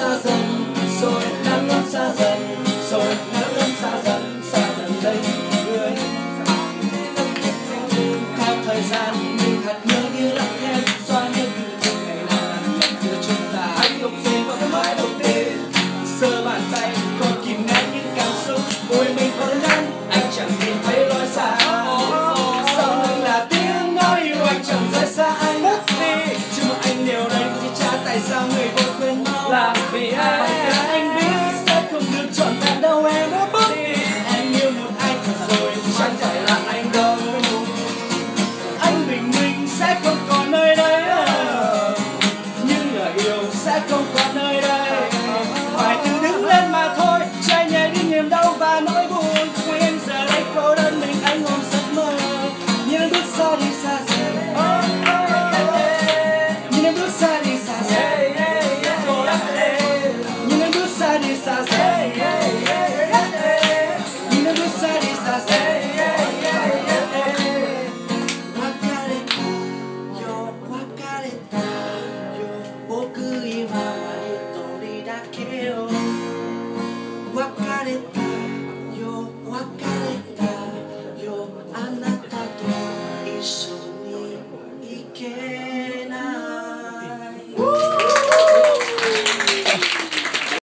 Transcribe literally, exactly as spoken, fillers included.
xa dần, rồi nắng ấm xa dần, rồi nắng ấm xa dần, xa dần đây người. Theo thời gian những hạt nhớ như lặng theo xóa những ký ức ngày nào giữa chúng ta. Anh đột nhiên vào cái mãi đầu tiên, sờ bàn tay còn kìm nén những cảm xúc môi mình vẫn nắng. Anh chẳng nhìn thấy lối xa, sau lưng là tiếng nói yêu anh chẳng rời xa anh đi. Chứ mà anh điều này chỉ cha tại sao người vô quên là vì ai. Anh biết sẽ không được trọn vẹn đâu em đã bước đi. Em yêu một anh rồi chẳng phải là anh đâu. Anh bình minh sẽ không còn nơi đây, nhưng lời yêu sẽ không